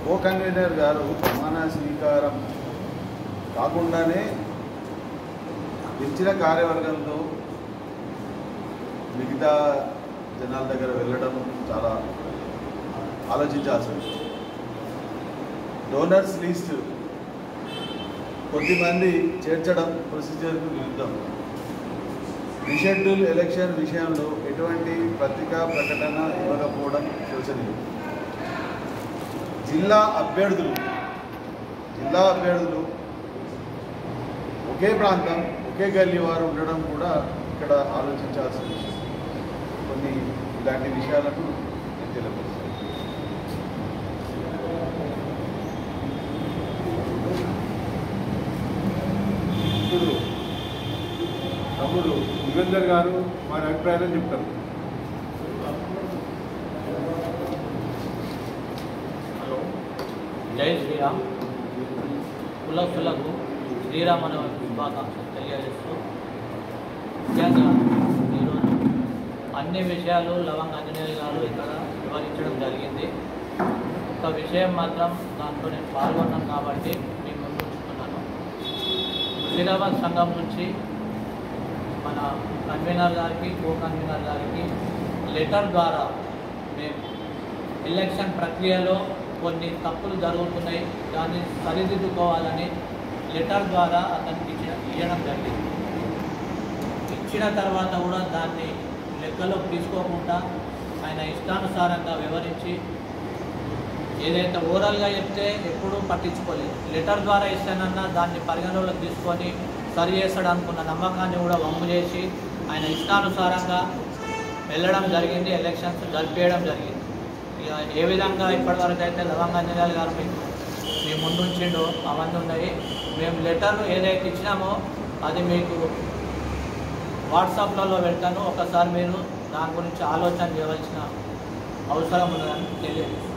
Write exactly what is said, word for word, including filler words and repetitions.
Co convener గారు ప్రమాణ స్వీకారం కాకుండానే గెలిచిన కార్యవర్గంతో మిగతా జనాల దగ్గర వెళ్ళడం చాలా ఆలోచించాల్సింది. డోనర్స్ లిస్ట్ కొద్దిమంది చేర్చడం ప్రొసీజర్కు విరుద్ధం. రీషెడ్యూల్ ఎలక్షన్ విషయంలో ఎటువంటి పత్రికా ప్రకటన ఇవ్వకపోవడం శోచనీయం. జిల్లా అభ్యర్థులు జిల్లా అభ్యర్థులు ఒకే ప్రాంతం ఒకే గల్లీ వారు ఉండడం కూడా ఇక్కడ ఆలోచించాల్సిన విషయం. కొన్ని ఇలాంటి విషయాలను నేను తెలియజేస్తాను. ఇప్పుడు తమ్ముడు యుగంధర్ గారు వారి అభిప్రాయాలను చెప్తారు. హలో, జై శ్రీరామ్. కులస్తులకు శ్రీరామనవమి శుభాకాంక్షలు తెలియజేస్తూ ముఖ్యంగా ఈరోజు అన్ని విషయాలు లవంగ ఆంజనేయులు గారు ఇక్కడ వివరించడం జరిగింది. ఒక విషయం మాత్రం దాంట్లో నేను పాల్గొన్నాను కాబట్టి మీ ముందు ఉంచుతున్నాను. ముషీరాబాద్ సంఘం నుంచి మన కన్వీనర్ గారికి కో కన్వీనర్ గారికి లెటర్ ద్వారా మేము ఎలక్షన్ ప్రక్రియలో కొన్ని తప్పులు జరుగుతున్నాయి, దాన్ని సరిదిద్దుకోవాలని లెటర్ ద్వారా అతనికి ఇచ్చిన ఇవ్వడం జరిగింది. ఇచ్చిన తర్వాత కూడా దాన్ని లెక్కలోకి తీసుకోకుండా ఆయన ఇష్టానుసారంగా వివరించి ఏదైతే ఓరల్గా చెప్తే ఎప్పుడూ పట్టించుకోలేదు, లెటర్ ద్వారా ఇస్తానన్నా దాన్ని పరిగణలోకి తీసుకొని సరి చేస్తాడు అనుకున్న నమ్మకాన్ని కూడా వమ్ము చేసి ఆయన ఇష్టానుసారంగా వెళ్ళడం జరిగింది, ఎలక్షన్స్ జరిపేయడం జరిగింది. ఇక ఏ విధంగా ఇప్పటివరకు అయితే లవంగ ఆంజనేయులు గారు మీకు మీ ముందుంచిండో అవన్నీ ఉన్నాయి. మేము లెటర్లు ఏదైతే ఇచ్చినామో అది మీకు వాట్సాప్లలో పెడతాను. ఒకసారి మీరు దాని గురించి ఆలోచన చేయవలసిన అవసరం ఉన్నదని తెలియదు.